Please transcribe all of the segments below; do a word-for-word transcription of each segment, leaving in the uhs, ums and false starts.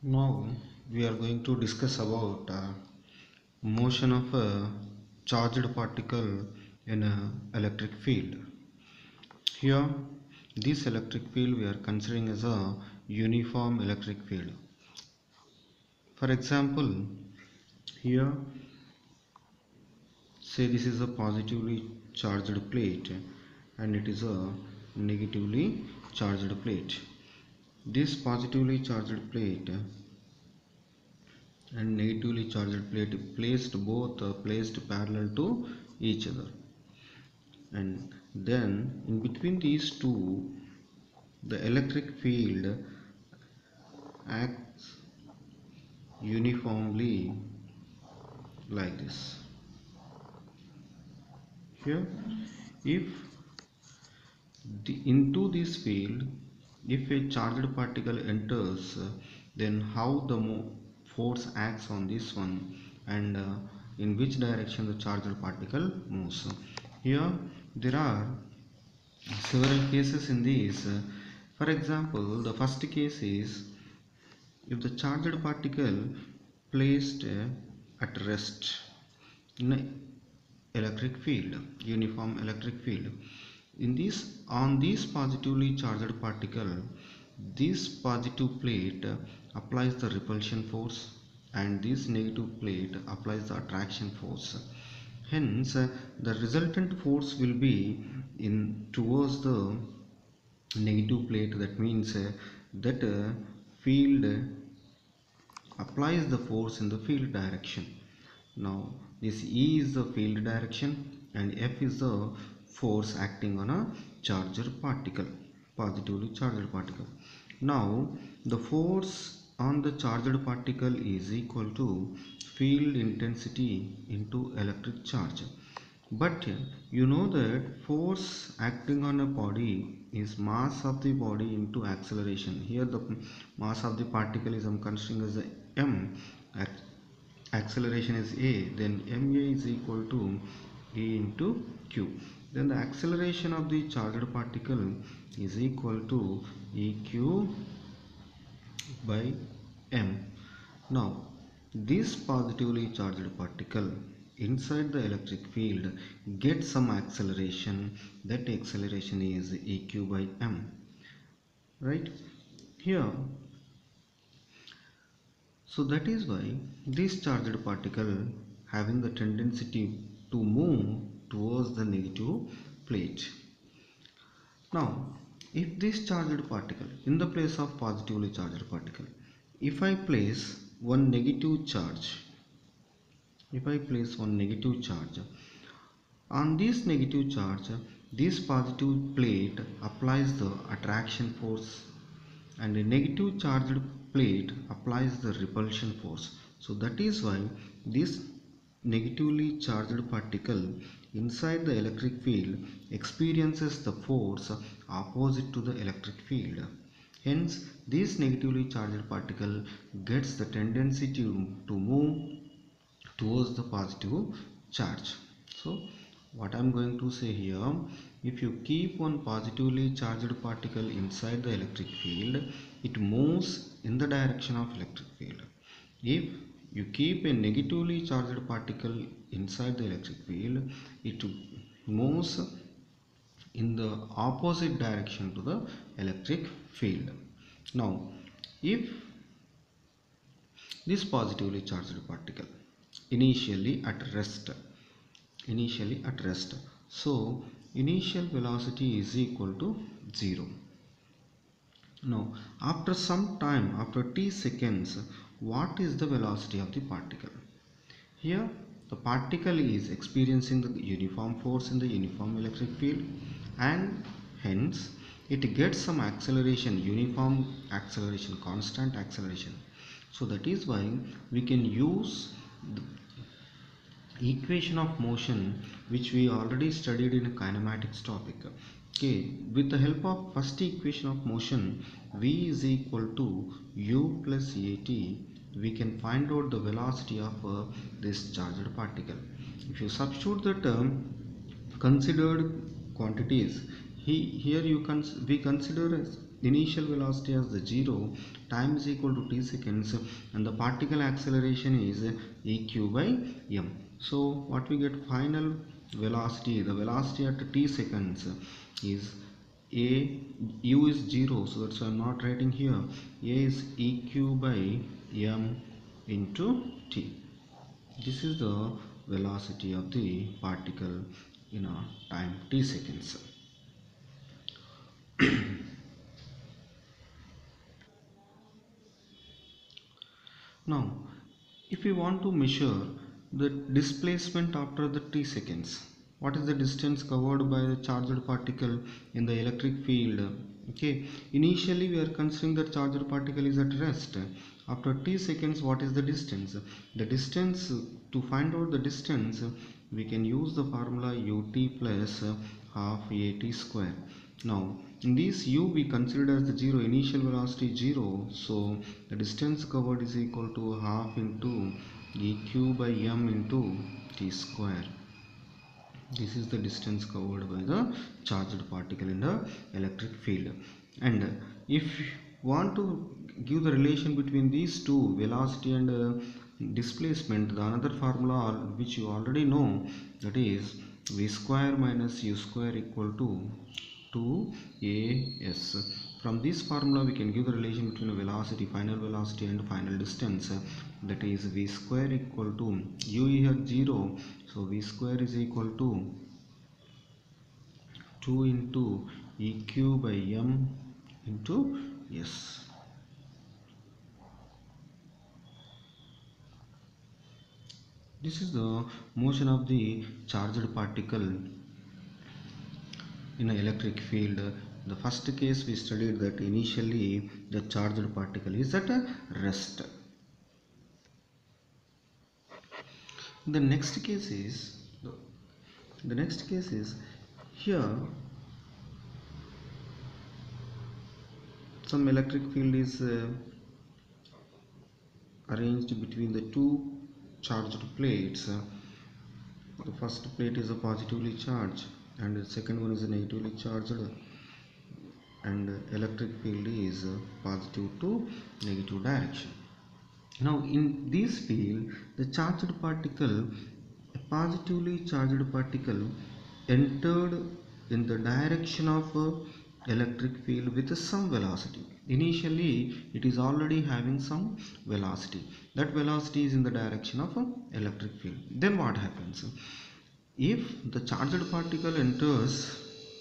Now we are going to discuss about uh, motion of a charged particle in an electric field. Here, this electric field we are considering as a uniform electric field. For example, here say this is a positively charged plate and it is a negatively charged plate. This positively charged plate and negatively charged plate placed both uh, placed parallel to each other, and then in between these two the electric field acts uniformly like this. Here, if the, into this field, if a charged particle enters, uh, then how the force acts on this one, and uh, in which direction the charged particle moves. Here there are several cases in this. For example, the first case is if the charged particle placed uh, at rest in a electric field, uniform electric field. In this, on this positively charged particle, this positive plate applies the repulsion force and this negative plate applies the attraction force. Hence, the resultant force will be in towards the negative plate. That means uh, that uh, field applies the force in the field direction. Now this E is the field direction and F is the force acting on a charged particle, positively charged particle. Now the force on the charged particle is equal to field intensity into electric charge. But you know that force acting on a body is mass of the body into acceleration. Here the mass of the particle is I'm considering as a m, acceleration is a, then ma is equal to a into q. Then the acceleration of the charged particle is equal to eq by m. Now this positively charged particle inside the electric field gets some acceleration. That acceleration is eq by m, right? Here, so that is why this charged particle having the tendency to move towards the negative plate. Now if this charged particle in the place of positively charged particle, if I place one negative charge if I place one negative charge on this negative charge, this positive plate applies the attraction force and a negative charged plate applies the repulsion force. So that is why this negatively charged particle inside the electric field experiences the force opposite to the electric field. Hence this negatively charged particle gets the tendency to, to move towards the positive charge. So what I am going to say here, if you keep one positively charged particle inside the electric field, it moves in the direction of electric field. If you keep a negatively charged particle inside the electric field, it moves in the opposite direction to the electric field. Now if this positively charged particle initially at rest initially at rest so initial velocity is equal to zero. Now after some time, after t seconds, what is the velocity of the particle? Here the particle is experiencing the uniform force in the uniform electric field and hence it gets some acceleration, uniform acceleration, constant acceleration. So that is why we can use the equation of motion which we already studied in a kinematics topic. Okay, with the help of first equation of motion, v is equal to u plus at, we can find out the velocity of uh, this charged particle. If you substitute the term considered quantities, he, here you can we consider as initial velocity as the zero, time is equal to t seconds, and the particle acceleration is eq by m. So what we get, final velocity, the velocity at t seconds is a, u is zero, so that's why I'm not writing here. A is eq by m into t. This is the velocity of the particle in a time t seconds. Now, if we want to measure the displacement after the t seconds, what is the distance covered by the charged particle in the electric field? Okay, initially we are considering the charged particle is at rest. After t seconds, what is the distance? The distance, to find out the distance, we can use the formula ut plus half at square. Now, in this u we consider as the zero, initial velocity zero, so the distance covered is equal to half into eq by m into t square. This is the distance covered by the charged particle in the electric field. And if you want to give the relation between these two, velocity and uh, displacement, the another formula which you already know, that is v square minus u square equal to two a s. From this formula we can give the relation between velocity, final velocity and final distance, that is v square equal to, u here zero, so v square is equal to two into eq by m into s. This is the motion of the charged particle in an electric field. The first case we studied that initially the charged particle is at a rest. The next case is the next case is here some electric field is uh, arranged between the two charged plates. The first plate is a positively charged and the second one is a negatively charged, and electric field is positive to negative direction. Now in this field, the charged particle, a positively charged particle, entered in the direction of uh, electric field with some velocity. Initially it is already having some velocity. That velocity is in the direction of uh, electric field. Then what happens? If the charged particle enters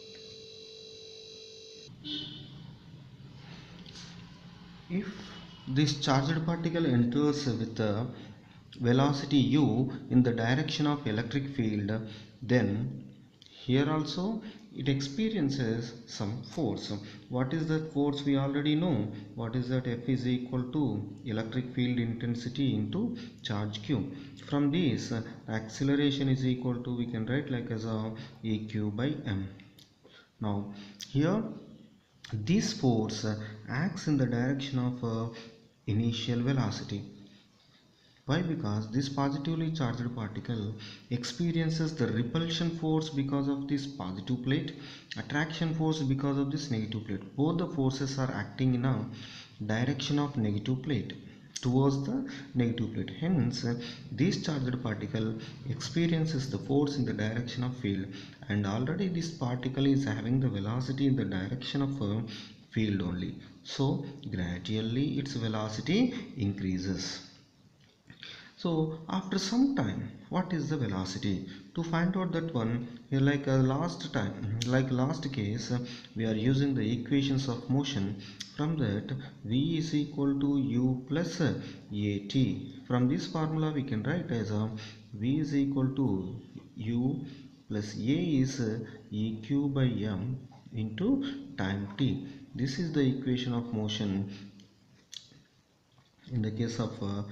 if this charged particle enters with a velocity u in the direction of electric field, then here also it experiences some force. What is that force? We already know. What is that? F is equal to electric field intensity into charge q. From this, acceleration is equal to, we can write like as a eq by m. Now here this force acts in the direction of uh, initial velocity. Why? Because this positively charged particle experiences the repulsion force because of this positive plate, attraction force because of this negative plate. Both the forces are acting in a direction of negative plate, towards the negative plate. Hence, this charged particle experiences the force in the direction of field, and already this particle is having the velocity in the direction of a field only. So, gradually its velocity increases. So after some time, what is the velocity? To find out that one, here like uh, last time, like last case, uh, we are using the equations of motion. From that, v is equal to u plus uh, at. From this formula, we can write as a v is equal to u plus a is uh, eq by m into time t. This is the equation of motion in the case of uh,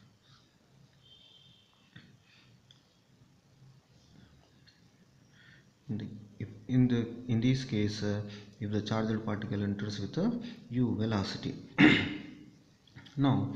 in the, if in the in this case uh, if the charged particle enters with a u velocity. Now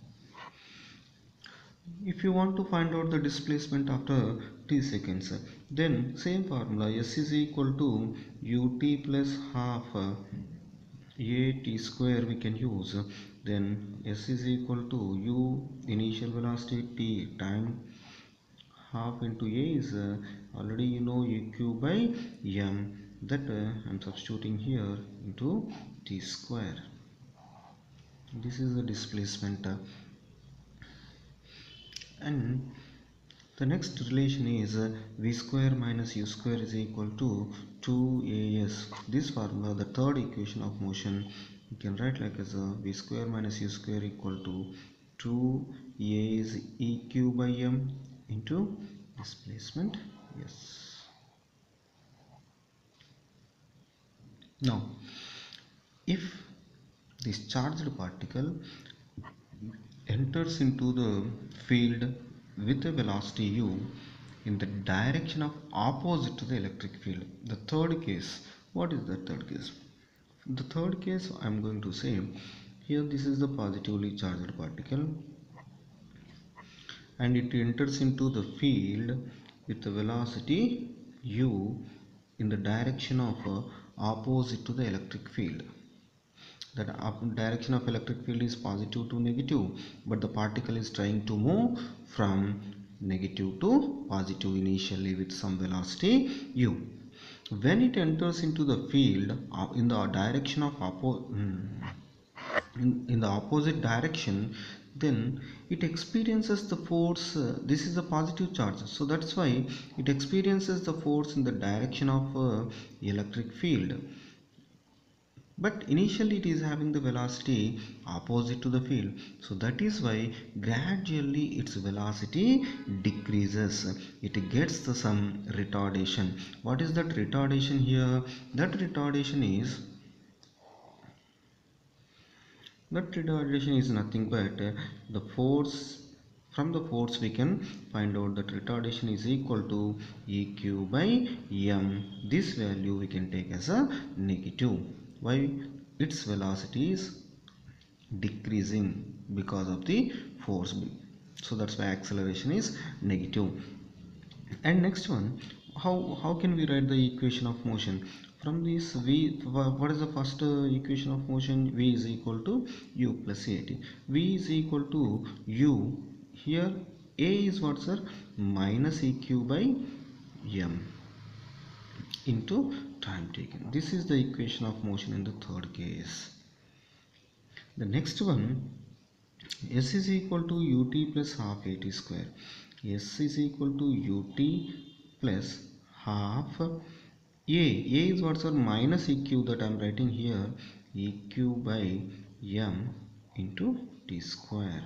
if you want to find out the displacement after t seconds, then same formula, s is equal to ut plus half uh, a t square we can use, then s is equal to u initial velocity t time half into a is uh, already you know eq by m, that uh, I'm substituting here into t square. This is the displacement, uh, and the next relation is uh, v square minus u square is equal to two a s. This formula, the third equation of motion, you can write like as a v square minus u square equal to two a is eq by m into displacement s. Now, if this charged particle enters into the field with a velocity u in the direction of opposite to the electric field. The third case, what is the third case? The third case I am going to say here, this is the positively charged particle and it enters into the field with the velocity u in the direction of uh, opposite to the electric field. That direction of electric field is positive to negative, but the particle is trying to move from negative to positive initially with some velocity u. When it enters into the field uh, in the direction of oppo in, in the opposite direction, then it experiences the force, uh, this is a positive charge, so that's why it experiences the force in the direction of uh, electric field, but initially it is having the velocity opposite to the field, so that is why gradually its velocity decreases. It gets the some retardation. What is that retardation here? That retardation is that retardation is nothing but uh, the force. From the force we can find out that retardation is equal to eq by m. This value we can take as a negative. Why? Its velocity is decreasing because of the force B. So that's why acceleration is negative. And next one, how how can we write the equation of motion? From this v, what is the first uh, equation of motion? V is equal to u plus at. V is equal to u. Here a is what, sir? Minus eq by m into time taken. This is the equation of motion in the third case. The next one, s is equal to ut plus half at square. S is equal to ut plus half a. A is what, sir? Minus eq, that I am writing here, eq by m into t square.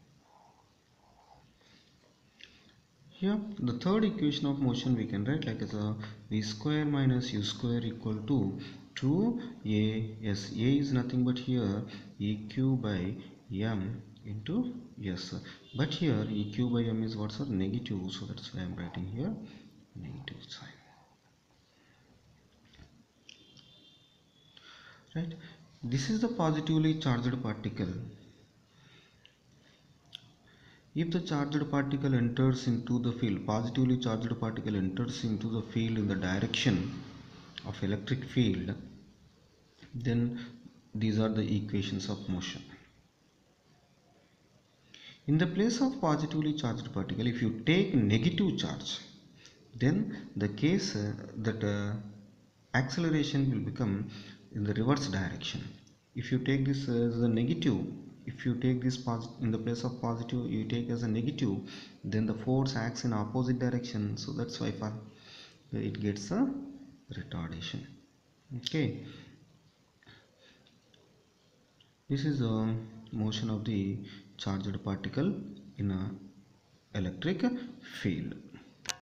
Here the third equation of motion we can write like as a v square minus u square equal to two a s. A is nothing but here eq by m into s, but here eq by m is what, sir? Negative, so that's why I am writing here negative sign. Right, this is the positively charged particle. If the charged particle enters into the field, positively charged particle enters into the field in the direction of electric field, then these are the equations of motion. In the place of positively charged particle, if you take negative charge, then the case uh, that uh, acceleration will become in the reverse direction. If you take this as a negative, if you take this in the place of positive, you take as a negative, then the force acts in opposite direction, so that's why for it gets a retardation. Okay, this is the motion of the charged particle in a electric field.